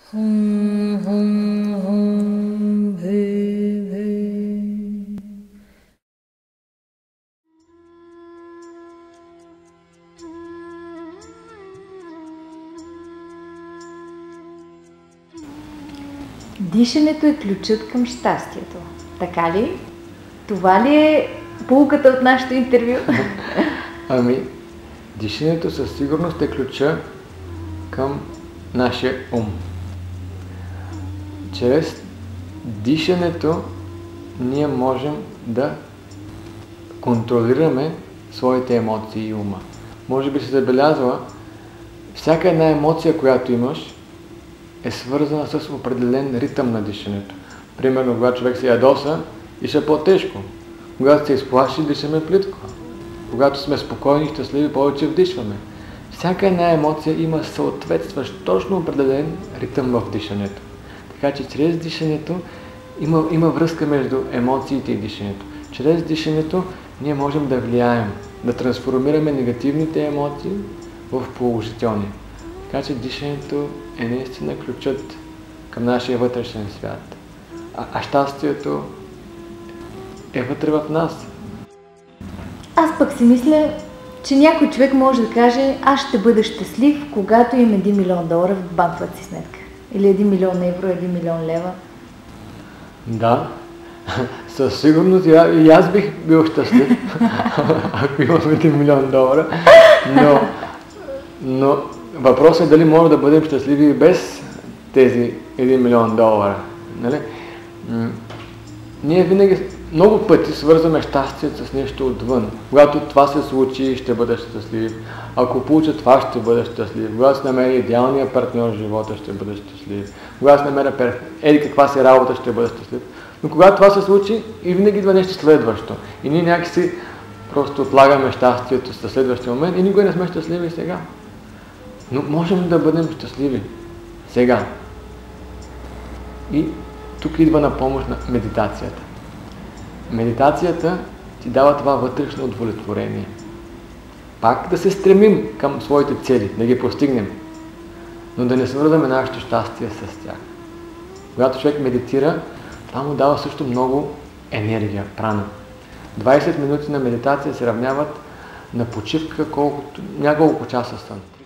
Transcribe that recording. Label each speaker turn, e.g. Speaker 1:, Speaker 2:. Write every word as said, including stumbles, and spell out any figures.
Speaker 1: Хум, хум, хум, бе, бе. Дишането е ключът към щастието. Така ли? Това ли е поуката от нашето интервю?
Speaker 2: Ами, дишането със сигурност е ключа към нашия ум. Чрез дишането ние можем да контролираме своите емоции и ума. Може би си забелязала, всяка една емоция, която имаш, е свързана с определен ритъм на дишането. Примерно, когато човек се ядоса, диша по-тежко. Когато се изплаши, дишаме плитко. Когато сме спокойни и щастливи, повече вдишваме. Всяка една емоция има съответстващ точно определен ритъм в дишането. Така че чрез дишането има, има връзка между емоциите и дишането. Чрез дишането ние можем да влияем, да трансформираме негативните емоции в положителни. Така че дишането е наистина ключът към нашия вътрешен свят. А, а щастието е вътре в нас.
Speaker 1: Аз пък си мисля, че някой човек може да каже: аз ще бъда щастлив, когато имам един милион долара в банковата си сметка. Или един милион евро, един милион лева.
Speaker 2: Да, със сигурност и, а, и аз бих бил щастлив, ако имам един милион долара, но, но въпросът е дали може да бъдем щастливи и без тези един милион долара. Нали? Ние винаги много пъти свързваме щастието с нещо отвън. Когато това се случи, ще бъда щастлив. Ако получа това, ще бъда щастлив. Когато се намери идеалния партньор в живота, ще бъда щастлив. Когато се намеря перф... еди каква си работа, ще бъда щастлив. Но когато това се случи, и винаги идва нещо следващо. И ние някакси просто отлагаме щастието за следващия момент и никога не сме щастливи сега. Но можем да бъдем щастливи сега. И тук идва на помощ на медитацията. Медитацията ти дава това вътрешно удовлетворение. Пак да се стремим към своите цели, да ги постигнем, но да не свързваме нашето щастие с тях. Когато човек медитира, това му дава също много енергия, прана. двайсет минути на медитация се равняват на почивка колкото, няколко часа сън.